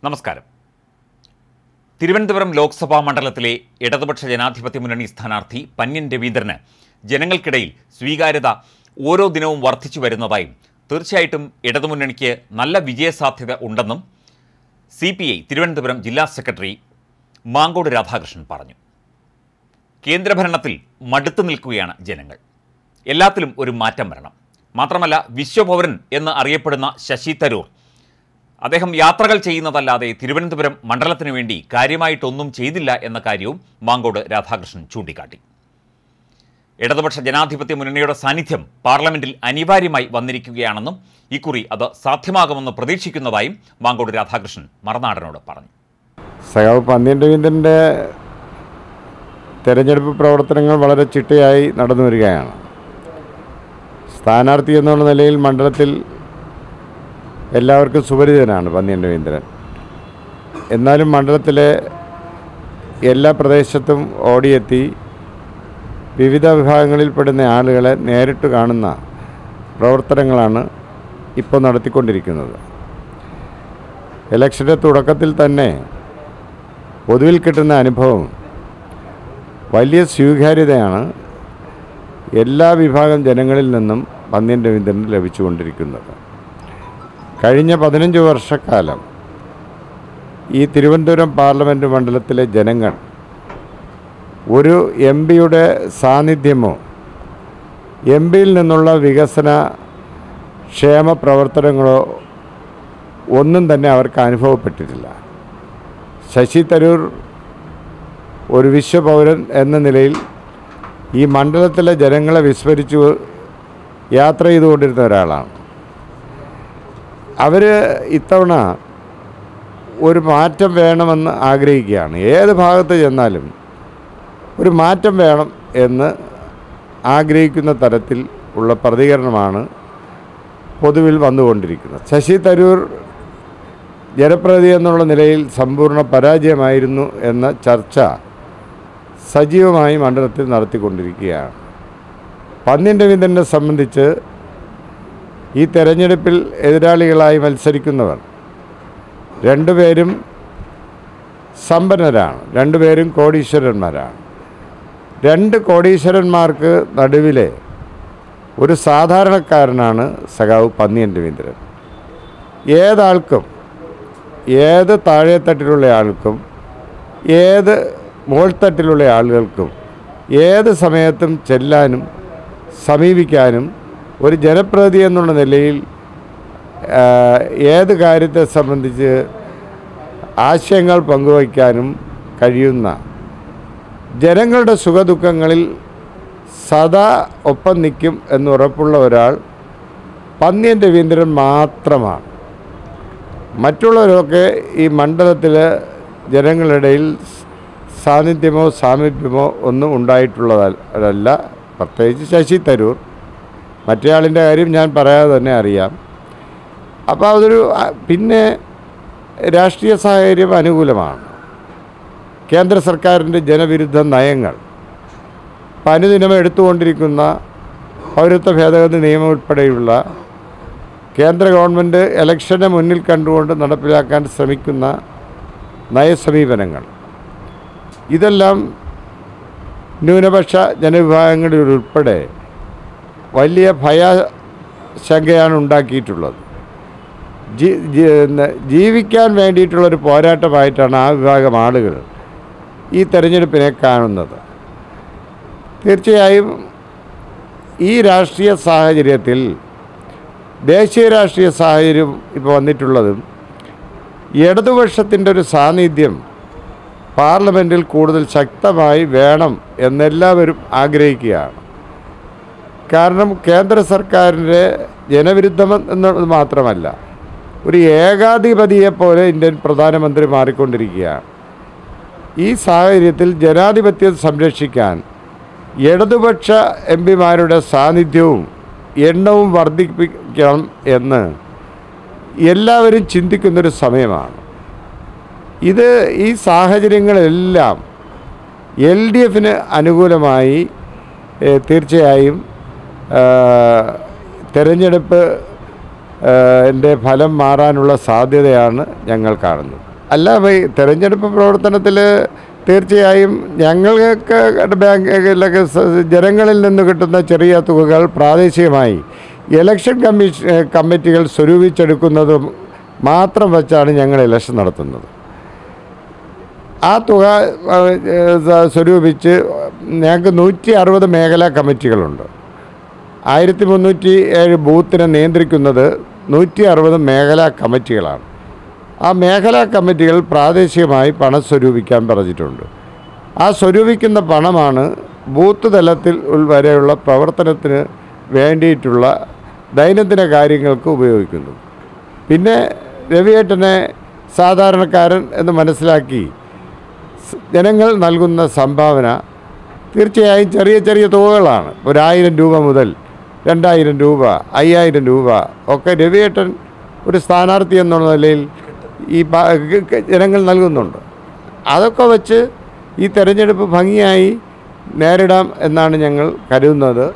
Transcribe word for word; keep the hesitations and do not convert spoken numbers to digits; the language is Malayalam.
നമസ്കാരം. തിരുവനന്തപുരം ലോക്സഭാ മണ്ഡലത്തിലെ ഇടതുപക്ഷ ജനാധിപത്യ മുന്നണി സ്ഥാനാർത്ഥി പന്ന്യൻ രവീന്ദ്രന് ജനങ്ങൾക്കിടയിൽ സ്വീകാര്യത ഓരോ ദിനവും വർദ്ധിച്ചു വരുന്നതായും തീർച്ചയായിട്ടും ഇടതുമുന്നണിക്ക് നല്ല വിജയസാധ്യത ഉണ്ടെന്നും സി പി ഐ തിരുവനന്തപുരം ജില്ലാ സെക്രട്ടറി മാങ്കോട് രാധാകൃഷ്ണൻ പറഞ്ഞു. കേന്ദ്രഭരണത്തിൽ മടുത്തു നിൽക്കുകയാണ് ജനങ്ങൾ. എല്ലാത്തിലും ഒരു മാറ്റം വരണം. മാത്രമല്ല, വിശ്വപൗരൻ എന്ന് അറിയപ്പെടുന്ന ശശി തരൂർ അദ്ദേഹം യാത്രകൾ ചെയ്യുന്നതല്ലാതെ തിരുവനന്തപുരം മണ്ഡലത്തിനു വേണ്ടി കാര്യമായിട്ടൊന്നും ചെയ്തില്ല എന്ന കാര്യവും മാങ്കോട് രാധാകൃഷ്ണൻ ചൂണ്ടിക്കാട്ടി. ഇടതുപക്ഷ ജനാധിപത്യ മുന്നണിയുടെ സാന്നിധ്യം പാർലമെന്റിൽ അനിവാര്യമായി വന്നിരിക്കുകയാണെന്നും ഇക്കുറി അത് സാധ്യമാകുമെന്ന് പ്രതീക്ഷിക്കുന്നതായും മാങ്കോട് രാധാകൃഷ്ണൻ മറുനാടനോട് പറഞ്ഞു. സഖാവ് പന്ന്യൻ രവീന്ദ്രൻ്റെ തെരഞ്ഞെടുപ്പ് പ്രവർത്തനങ്ങൾ വളരെ ചിട്ടയായി നടന്നു വരികയാണ്. സ്ഥാനാർത്ഥി എന്നുള്ള നിലയിൽ മണ്ഡലത്തിൽ എല്ലാവർക്കും സുപരിചിതനാണ് പന്ന്യൻ രവീന്ദ്രൻ. എന്നാലും മണ്ഡലത്തിലെ എല്ലാ പ്രദേശത്തും ഓടിയെത്തി വിവിധ വിഭാഗങ്ങളിൽപ്പെടുന്ന ആളുകളെ നേരിട്ട് കാണുന്ന പ്രവർത്തനങ്ങളാണ് ഇപ്പോൾ നടത്തിക്കൊണ്ടിരിക്കുന്നത്. ഇലക്ഷൻ്റെ തുടക്കത്തിൽ തന്നെ പൊതുവിൽ കിട്ടുന്ന അനുഭവം വലിയ സ്വീകാര്യതയാണ് എല്ലാ വിഭാഗം ജനങ്ങളിൽ നിന്നും പന്ന്യൻ രവീന്ദ്രന് ലഭിച്ചുകൊണ്ടിരിക്കുന്നത്. കഴിഞ്ഞ പതിനഞ്ച് വർഷക്കാലം ഈ തിരുവനന്തപുരം പാർലമെൻറ്റ് മണ്ഡലത്തിലെ ജനങ്ങൾ ഒരു എം പിയുടെ സാന്നിധ്യമോ എം പിയിൽ നിന്നുള്ള വികസന ക്ഷേമ പ്രവർത്തനങ്ങളോ ഒന്നും തന്നെ അവർക്ക് അനുഭവപ്പെട്ടിട്ടില്ല. ശശി തരൂർ ഒരു വിശ്വപൗരൻ എന്ന നിലയിൽ ഈ മണ്ഡലത്തിലെ ജനങ്ങളെ വിസ്മരിച്ചു യാത്ര ചെയ്തുകൊണ്ടിരുന്ന ഒരാളാണ്. അവർ ഇത്തവണ ഒരു മാറ്റം വേണമെന്ന് ആഗ്രഹിക്കുകയാണ്. ഏത് ഭാഗത്ത് ചെന്നാലും ഒരു മാറ്റം വേണം എന്ന് ആഗ്രഹിക്കുന്ന തരത്തിൽ ഉള്ള പ്രതികരണമാണ് പൊതുവിൽ വന്നുകൊണ്ടിരിക്കുന്നത്. ശശി തരൂർ ജനപ്രതിനിധി എന്നുള്ള നിലയിൽ സമ്പൂർണ്ണ പരാജയമായിരുന്നു എന്ന ചർച്ച സജീവമായി മണ്ഡലത്തിൽ നടത്തിക്കൊണ്ടിരിക്കുകയാണ്. പന്ന്യൻ രവീന്ദ്രനെ സംബന്ധിച്ച് ഈ തെരഞ്ഞെടുപ്പിൽ എതിരാളികളായി മത്സരിക്കുന്നവർ രണ്ടുപേരും സമ്പന്നരാണ്, രണ്ടുപേരും കോടീശ്വരന്മാരാണ്. രണ്ട് കോടീശ്വരന്മാർക്ക് നടുവിലെ ഒരു സാധാരണക്കാരനാണ് സഖാവ് പന്ന്യൻ രവീന്ദ്രൻ. ഏതാൾക്കും, ഏത് താഴെത്തട്ടിലുള്ള ആൾക്കും, ഏത് മുകൾത്തട്ടിലുള്ള ആളുകൾക്കും ഏത് സമയത്തും ചെല്ലാനും സമീപിക്കാനും ഒരു ജനപ്രതിനിധി എന്നുള്ള നിലയിൽ ഏത് കാര്യത്തെ സംബന്ധിച്ച് ആശയങ്ങൾ പങ്കുവയ്ക്കാനും കഴിയുന്ന, ജനങ്ങളുടെ സുഖദുഃഖങ്ങളിൽ സദാ ഒപ്പം നിൽക്കും എന്നുറപ്പുള്ള ഒരാൾ പന്ന്യൻ രവീന്ദ്രൻ മാത്രമാണ്. മറ്റുള്ളവരൊക്കെ ഈ മണ്ഡലത്തിലെ ജനങ്ങളിടയിൽ സാന്നിധ്യമോ സാമീപ്യമോ ഒന്നും ഉണ്ടായിട്ടുള്ളതല്ല. പ്രത്യേകിച്ച് ശശി തരൂർ. മറ്റേയാളിൻ്റെ കാര്യം ഞാൻ പറയാതെ തന്നെ അറിയാം. അപ്പോൾ അതൊരു പിന്നെ രാഷ്ട്രീയ സാഹചര്യം അനുകൂലമാണ്. കേന്ദ്ര സർക്കാരിൻ്റെ ജനവിരുദ്ധ നയങ്ങൾ, അനുദിനം എടുത്തുകൊണ്ടിരിക്കുന്ന പൗരത്വ ഭേദഗതി നിയമം ഉൾപ്പെടെയുള്ള കേന്ദ്ര ഗവൺമെൻറ് ഇലക്ഷനെ മുന്നിൽ കണ്ടുകൊണ്ട് നടപ്പിലാക്കാൻ ശ്രമിക്കുന്ന നയസമീപനങ്ങൾ, ഇതെല്ലാം ന്യൂനപക്ഷ ജനവിഭാഗങ്ങളിൽ ഉൾപ്പെടെ വലിയ ഭയശങ്കയാണ് ഉണ്ടാക്കിയിട്ടുള്ളത്. ജീവിക്കാൻ വേണ്ടിയിട്ടുള്ളൊരു പോരാട്ടമായിട്ടാണ് ആ വിഭാഗം ആളുകൾ ഈ തെരഞ്ഞെടുപ്പിനെ കാണുന്നത്. തീർച്ചയായും ഈ രാഷ്ട്രീയ സാഹചര്യത്തിൽ, ദേശീയ രാഷ്ട്രീയ സാഹചര്യം ഇപ്പോൾ വന്നിട്ടുള്ളതും ഇടതുപക്ഷത്തിൻ്റെ ഒരു സാന്നിധ്യം പാർലമെൻറ്റിൽ കൂടുതൽ ശക്തമായി വേണം എന്നെല്ലാവരും ആഗ്രഹിക്കുകയാണ്. കാരണം കേന്ദ്ര സർക്കാരിൻ്റെ ജനവിരുദ്ധം എന്നുള്ളത് മാത്രമല്ല, ഒരു ഏകാധിപതിയെപ്പോലെ ഇന്ത്യൻ പ്രധാനമന്ത്രി മാറിക്കൊണ്ടിരിക്കുകയാണ്. ഈ സാഹചര്യത്തിൽ ജനാധിപത്യം സംരക്ഷിക്കാൻ ഇടതുപക്ഷ എം പിമാരുടെ സാന്നിധ്യവും എണ്ണവും വർദ്ധിപ്പിക്കണം എന്ന് എല്ലാവരും ചിന്തിക്കുന്നൊരു സമയമാണ് ഇത്. ഈ സാഹചര്യങ്ങളെല്ലാം എൽ ഡി എഫിന് അനുകൂലമായി തീർച്ചയായും തെരഞ്ഞെടുപ്പ് ൻ്റെ ഫലം മാറാനുള്ള സാധ്യതയാണ് ഞങ്ങൾ കാണുന്നത്. അല്ല ഈ തെരഞ്ഞെടുപ്പ് പ്രവർത്തനത്തിൽ തീർച്ചയായും ഞങ്ങൾക്ക് ബാങ്കിലൊക്കെ ജനങ്ങളിൽ നിന്ന് കിട്ടുന്ന ചെറിയ തുകകൾ പ്രാദേശികമായി ഇലക്ഷൻ കമ്മീഷൻ കമ്മിറ്റികൾ സ്വരൂപിച്ചെടുക്കുന്നതും മാത്രം വെച്ചാണ് ഞങ്ങൾ ഇലക്ഷൻ നടത്തുന്നത്. ആ തുക സ്വരൂപിച്ച് ഞങ്ങൾക്ക് നൂറ്റി അറുപത് മേഖലാ കമ്മിറ്റികളുണ്ട്. ആയിരത്തി മുന്നൂറ്റി ഏഴ് ബൂത്തിനെ നിയന്ത്രിക്കുന്നത് നൂറ്റി അറുപത് മേഖലാ കമ്മിറ്റികളാണ്. ആ മേഖലാ കമ്മിറ്റികൾ പ്രാദേശികമായി പണം സ്വരൂപിക്കാൻ പറഞ്ഞിട്ടുണ്ട്. ആ സ്വരൂപിക്കുന്ന പണമാണ് ബൂത്ത് തലത്തിൽ വരെയുള്ള പ്രവർത്തനത്തിന് വേണ്ടിയിട്ടുള്ള ദൈനംദിന കാര്യങ്ങൾക്ക് ഉപയോഗിക്കുന്നത്. പിന്നെ രവിയേട്ടനെ സാധാരണക്കാരൻ എന്ന് മനസ്സിലാക്കി ജനങ്ങൾ നൽകുന്ന സംഭാവന തീർച്ചയായും ചെറിയ ചെറിയ തുകകളാണ്. ഒരായിരം രൂപ മുതൽ രണ്ടായിരം രൂപ, അയ്യായിരം രൂപ ഒക്കെ രവിയേട്ടൻ ഒരു സ്ഥാനാർത്ഥി എന്നുള്ള നിലയിൽ ഈ ജനങ്ങൾ നൽകുന്നുണ്ട്. അതൊക്കെ വച്ച് ഈ തെരഞ്ഞെടുപ്പ് ഭംഗിയായി നേരിടാം എന്നാണ് ഞങ്ങൾ കരുതുന്നത്.